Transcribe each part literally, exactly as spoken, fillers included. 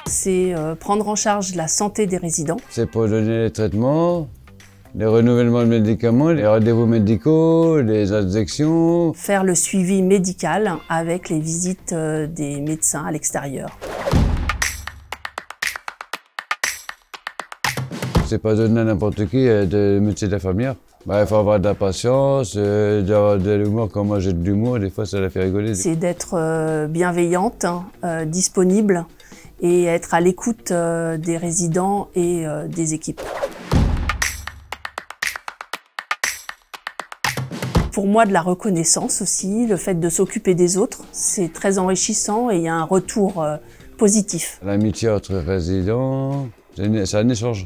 c'est euh, prendre en charge la santé des résidents. C'est pour donner les traitements, les renouvellements de médicaments, les rendez-vous médicaux, les injections. Faire le suivi médical avec les visites euh, des médecins à l'extérieur. C'est pas donné à n'importe qui de métier d'infirmière. Bah, il faut avoir de la patience, euh, d'avoir de l'humour. Quand moi j'ai de l'humour, des fois ça la fait rigoler. C'est d'être euh, bienveillante, euh, disponible et être à l'écoute euh, des résidents et euh, des équipes. Pour moi, de la reconnaissance aussi, le fait de s'occuper des autres, c'est très enrichissant et il y a un retour euh, positif. L'amitié entre résidents, c'est un échange.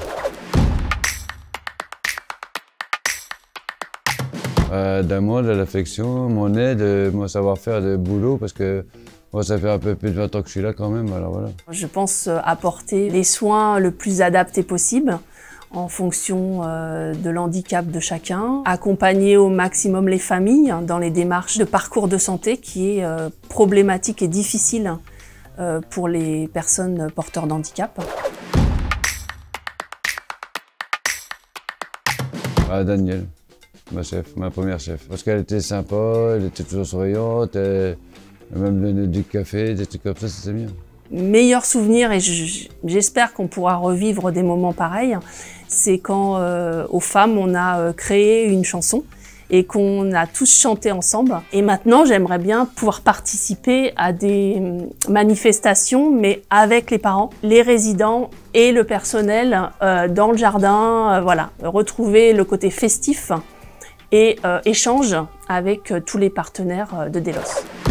Euh, d'amour, de l'affection, mon aide, mon savoir-faire de boulot, parce que moi ça fait un peu plus de vingt ans que je suis là quand même, alors voilà. Je pense apporter les soins le plus adaptés possible en fonction euh, de l'handicap de chacun, accompagner au maximum les familles dans les démarches de parcours de santé qui est euh, problématique et difficile euh, pour les personnes porteurs d'handicap. Ah, Daniel. Ma chef, ma première chef. Parce qu'elle était sympa, elle était toujours souriante, elle, elle m'a même donné du café, des trucs comme ça, c'était bien. Meilleur souvenir, et j'espère qu'on pourra revivre des moments pareils, c'est quand euh, aux femmes on a euh, créé une chanson et qu'on a tous chanté ensemble. Et maintenant j'aimerais bien pouvoir participer à des manifestations, mais avec les parents, les résidents et le personnel euh, dans le jardin, euh, voilà, retrouver le côté festif et euh, échange avec euh, tous les partenaires euh, de Delos.